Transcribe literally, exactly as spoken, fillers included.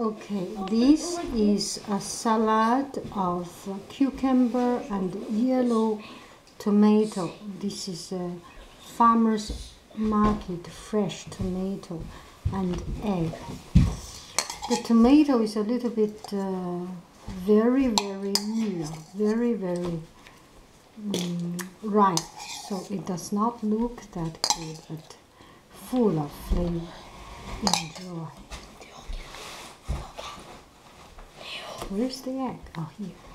Okay, this is a salad of cucumber and yellow tomato. This is a farmer's market fresh tomato and egg. The tomato is a little bit uh, very, very new, very, very um, ripe. So it does not look that good, but full of flavor. Enjoy. Where's the egg? Oh, here.